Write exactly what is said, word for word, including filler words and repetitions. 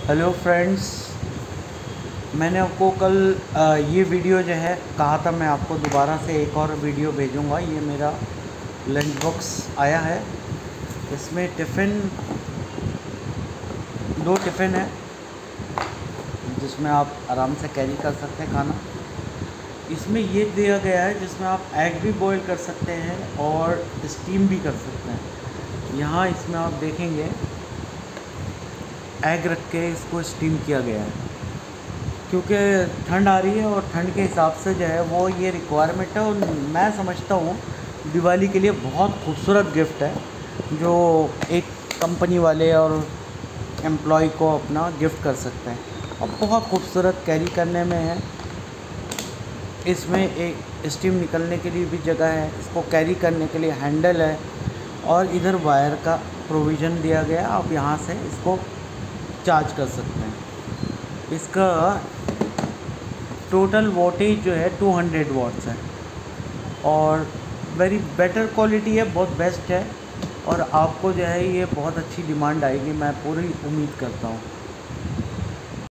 Hello friends, मैंने आपको कल आ, ये वीडियो जो है कहा था मैं आपको दोबारा से एक और वीडियो भेजूँगा। ये मेरा लंच बॉक्स आया है। इसमें टिफ़िन दो टिफ़िन है जिसमें आप आराम से कैरी कर सकते हैं खाना। इसमें ये दिया गया है जिसमें आप एग भी बॉईल कर सकते हैं और स्टीम भी कर सकते हैं। यहाँ इसमें आप देखेंगे एग रख के इसको स्टीम किया गया है क्योंकि ठंड आ रही है और ठंड के हिसाब से जो है वो ये रिक्वायरमेंट है। और मैं समझता हूँ दिवाली के लिए बहुत खूबसूरत गिफ्ट है जो एक कंपनी वाले और एम्प्लॉय को अपना गिफ्ट कर सकते हैं और बहुत खूबसूरत कैरी करने में है। इसमें एक स्टीम निकलने के लिए भी जगह है, इसको कैरी करने के लिए हैंडल है और इधर वायर का प्रोविज़न दिया गया। आप यहाँ से इसको चार्ज कर सकते हैं। इसका टोटल वोल्टेज जो है टू हंड्रेड वाट्स है और वेरी बेटर क्वालिटी है, बहुत बेस्ट है और आपको जो है ये बहुत अच्छी डिमांड आएगी, मैं पूरी उम्मीद करता हूँ।